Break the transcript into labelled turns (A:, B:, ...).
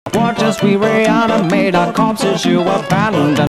A: Watch as we reanimate our corpses you abandoned.